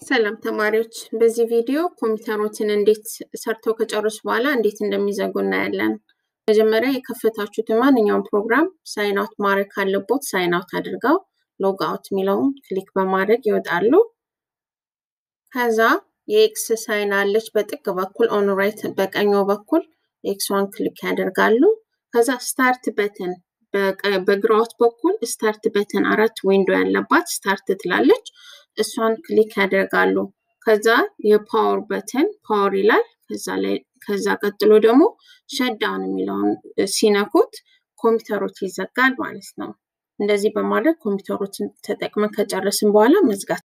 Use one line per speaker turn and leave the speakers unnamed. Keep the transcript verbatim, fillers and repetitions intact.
ሰላም ተማሪዎች በዚህ ቪዲዮ ኮምፒውተሮችን እንዴት ሰርተው ከጨረሱ በኋላ እንዴት እንደሚዘጉ እናያለን። መጀመሪያ የከፈታችሁት ማንኛውም ፕሮግራም ሳይን አውት ማድረግ ካለቦት ሳይን አውት አድርገው ሎግ አውት የሚለውን ክሊክ በማድረግ ይወጣሉ። ከዛ የኤክስ ሳይን አለች በጥግ በኩል ኦን ራይት በቀኙ በኩል ኤክስ ዋን ክሊክ ያደርጋሉ። ከዛ ስታርት በተን በግራውት በኩል ስታርት በተን አራት ዊንዶ ያለባት ስታርት ትላለች እሷን ክሊክ ያደርጋሉ። ከዛ የፓወር በተን ፓወር ይላል ከዛ ላይ ከዛ ቀጥሎ ደግሞ ሸትዳውን የሚለውን ሲነኩት ኮምፒውተሮች ይዘጋል ማለት ነው። እንደዚህ በማድረግ ኮምፒውተሮችን ተጠቅመን ከጨረስን በኋላ መዝጋት